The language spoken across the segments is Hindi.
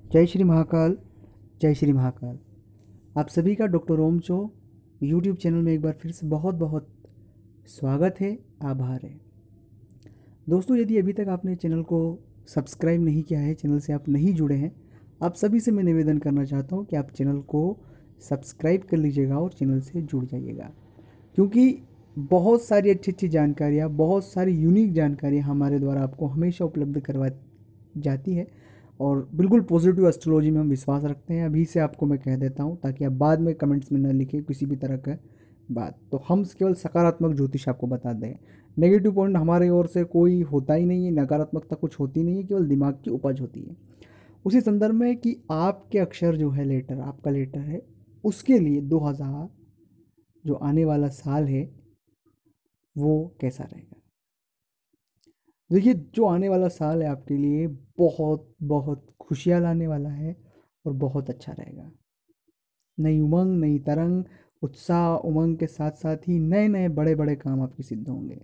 जय श्री महाकाल। जय श्री महाकाल। आप सभी का डॉक्टर ओम चो यूट्यूब चैनल में एक बार फिर से बहुत बहुत स्वागत है, आभार है। दोस्तों, यदि अभी तक आपने चैनल को सब्सक्राइब नहीं किया है, चैनल से आप नहीं जुड़े हैं, आप सभी से मैं निवेदन करना चाहता हूँ कि आप चैनल को सब्सक्राइब कर लीजिएगा और चैनल से जुड़ जाइएगा, क्योंकि बहुत सारी अच्छी अच्छी जानकारियाँ, बहुत सारी यूनिक जानकारियाँ हमारे द्वारा आपको हमेशा उपलब्ध करवा जाती है। और बिल्कुल पॉजिटिव एस्ट्रोलॉजी में हम विश्वास रखते हैं। अभी से आपको मैं कह देता हूँ ताकि आप बाद में कमेंट्स में न लिखें किसी भी तरह का बात। तो हम केवल सकारात्मक ज्योतिष आपको बता दें। नेगेटिव पॉइंट हमारे ओर से कोई होता ही नहीं है, नकारात्मकता कुछ होती नहीं है, केवल दिमाग की उपज होती है। उसी संदर्भ में कि आपके अक्षर जो है लेटर, आपका लेटर है, उसके लिए 2000 जो आने वाला साल है वो कैसा रहेगा। देखिए, जो आने वाला साल है आपके लिए बहुत बहुत खुशियाँ लाने वाला है और बहुत अच्छा रहेगा। नई उमंग, नई तरंग, उत्साह, उमंग के साथ साथ ही नए नए बड़े बड़े काम आपके सिद्ध होंगे।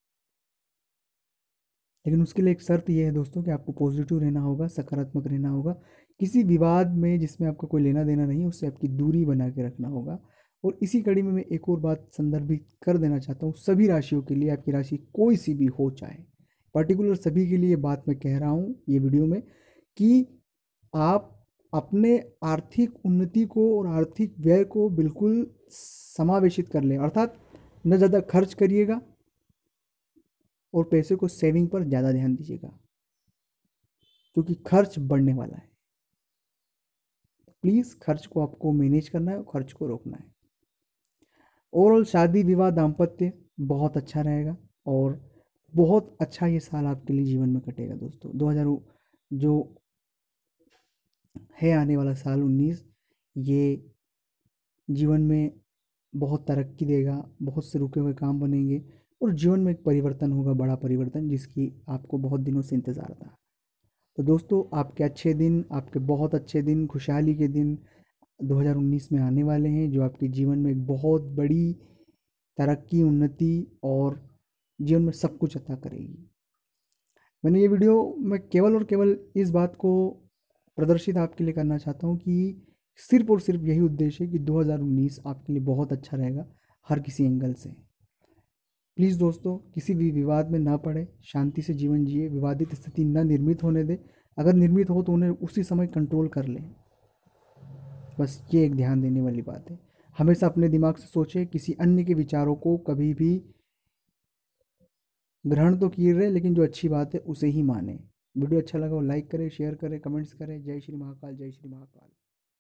लेकिन उसके लिए एक शर्त ये है दोस्तों कि आपको पॉजिटिव रहना होगा, सकारात्मक रहना होगा। किसी विवाद में जिसमें आपका कोई लेना देना नहीं, उससे आपकी दूरी बना के रखना होगा। और इसी कड़ी में मैं एक और बात संदर्भित कर देना चाहता हूँ सभी राशियों के लिए, आपकी राशि कोई सी भी हो, चाहे पर्टिकुलर सभी के लिए बात मैं कह रहा हूँ ये वीडियो में, कि आप अपने आर्थिक उन्नति को और आर्थिक व्यय को बिल्कुल समावेशित कर लें। अर्थात न ज़्यादा खर्च करिएगा और पैसे को सेविंग पर ज़्यादा ध्यान दीजिएगा, क्योंकि खर्च बढ़ने वाला है। प्लीज़ खर्च को आपको मैनेज करना है और खर्च को रोकना है। ओवरऑल शादी विवाह दाम्पत्य बहुत अच्छा रहेगा और बहुत अच्छा ये साल आपके लिए जीवन में कटेगा दोस्तों। 2000 जो है आने वाला साल 19, ये जीवन में बहुत तरक्की देगा, बहुत से रुके हुए काम बनेंगे और जीवन में एक परिवर्तन होगा, बड़ा परिवर्तन, जिसकी आपको बहुत दिनों से इंतज़ार था। तो दोस्तों, आपके अच्छे दिन, आपके बहुत अच्छे दिन, खुशहाली के दिन 2019 में आने वाले हैं, जो आपके जीवन में एक बहुत बड़ी तरक्की, उन्नति और जीवन में सब कुछ अता करेगी। मैंने ये वीडियो में केवल और केवल इस बात को प्रदर्शित आपके लिए करना चाहता हूँ कि सिर्फ और सिर्फ यही उद्देश्य है कि 2019 आपके लिए बहुत अच्छा रहेगा हर किसी एंगल से। प्लीज़ दोस्तों, किसी भी विवाद में ना पड़े, शांति से जीवन जिए, विवादित स्थिति न निर्मित होने दे। अगर निर्मित हो तो उन्हें उसी समय कंट्रोल कर लें। बस ये एक ध्यान देने वाली बात है। हमेशा अपने दिमाग से सोचें, किसी अन्य के विचारों को कभी भी ग्रहण तो किए रहे, लेकिन जो अच्छी बात है उसे ही माने। वीडियो अच्छा लगा हो लाइक करें, शेयर करें, कमेंट्स करें। जय श्री महाकाल, जय श्री महाकाल।